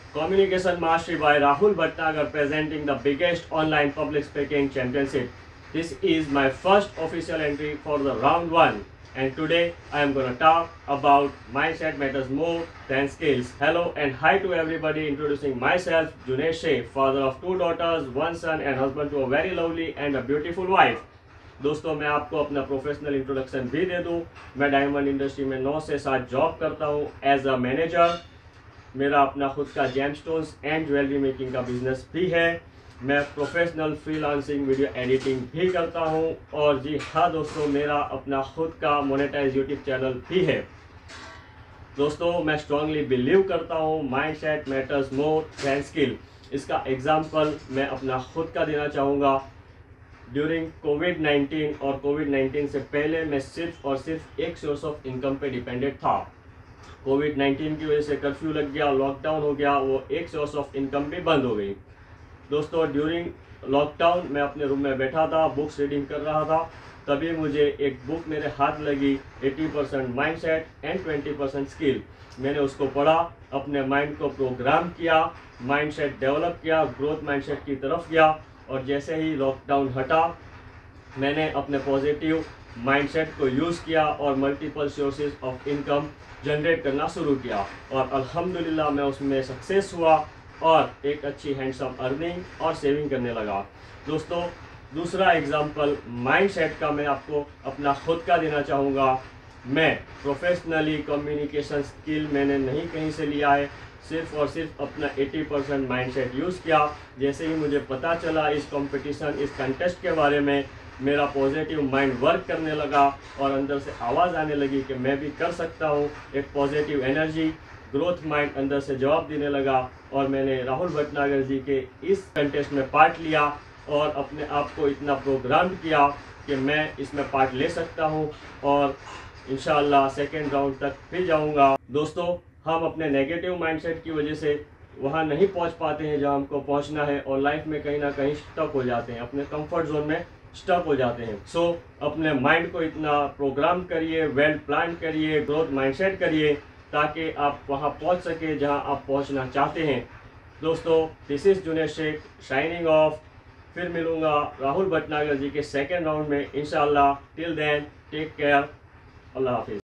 Communication Mastery by Rahul Bhatnagar presenting the biggest online public speaking championship. This is my first official entry for the round 1 and today I am going to talk about mindset matters more than skills. Hello and hi to everybody, introducing myself Junesh Sheikh, father of 2 daughters, 1 son and husband to a very lovely and a beautiful wife. दोस्तों मैं आपको अपना professional introduction भी दे दूं। मैं diamond industry में 9 से 7 job करता हूं एज अ मैनेजर। मेरा अपना खुद का gemstones and jewellery making का बिजनेस भी है। मैं प्रोफेशनल फ्रीलांसिंग वीडियो एडिटिंग भी करता हूं और जी हाँ दोस्तों, मेरा अपना खुद का मोनेटाइज यूट्यूब चैनल भी है। दोस्तों मैं स्ट्रांगली बिलीव करता हूं mindset matters more than skill. इसका एग्जांपल मैं अपना खुद का देना चाहूँगा। ड्यूरिंग कोविड-19 और कोविड-19 से पहले मैं सिर्फ और सिर्फ एक सोर्स ऑफ इनकम पे डिपेंडेंट था। कोविड-19 की वजह से कर्फ्यू लग गया, लॉकडाउन हो गया, वो एक सोर्स ऑफ इनकम भी बंद हो गई। दोस्तों ड्यूरिंग लॉकडाउन मैं अपने रूम में बैठा था, बुक्स रीडिंग कर रहा था, तभी मुझे एक बुक मेरे हाथ लगी, 80% माइंडसेट एंड 20% स्किल। मैंने उसको पढ़ा, अपने माइंड को प्रोग्राम किया, माइंडसेट डेवलप किया, ग्रोथ माइंडसेट की तरफ गया और जैसे ही लॉकडाउन हटा मैंने अपने पॉजिटिव माइंडसेट को यूज़ किया और multiple sources of income generate करना शुरू किया और अल्हम्दुलिल्लाह मैं उसमें सक्सेस हुआ और एक अच्छी हैंडसम अर्निंग और सेविंग करने लगा। दोस्तों दूसरा एग्जांपल माइंडसेट का मैं आपको अपना खुद का देना चाहूँगा। मैं प्रोफेशनली कम्युनिकेशन स्किल मैंने नहीं कहीं से लिया है, सिर्फ और सिर्फ अपना 80% माइंडसेट यूज़ किया। जैसे ही मुझे पता चला इस कंपटीशन, इस कंटेस्ट के बारे में, मेरा पॉजिटिव माइंड वर्क करने लगा और अंदर से आवाज़ आने लगी कि मैं भी कर सकता हूँ। एक पॉजिटिव एनर्जी, ग्रोथ माइंड अंदर से जवाब देने लगा और मैंने राहुल भटनागर जी के इस कंटेस्ट में पार्ट लिया और अपने आप को इतना प्रोग्राम किया कि मैं इसमें पार्ट ले सकता हूँ और इंशाअल्लाह सेकेंड राउंड तक भी जाऊँगा। दोस्तों हम अपने नेगेटिव माइंडसेट की वजह से वहाँ नहीं पहुँच पाते हैं जहाँ हमको पहुँचना है और लाइफ में कहीं ना कहीं स्टक हो जाते हैं, अपने कंफर्ट जोन में स्टक हो जाते हैं। सो अपने माइंड को इतना प्रोग्राम करिए, वेल प्लान करिए, ग्रोथ माइंडसेट करिए ताकि आप वहाँ पहुँच सके जहाँ आप पहुँचना चाहते हैं। दोस्तों this is Junesh Sheikh signing off. फिर मिलूँगा राहुल भटनागर जी के सेकेंड राउंड में इंशाअल्लाह। टिल देन टेक केयर, अल्लाह हाफिज़।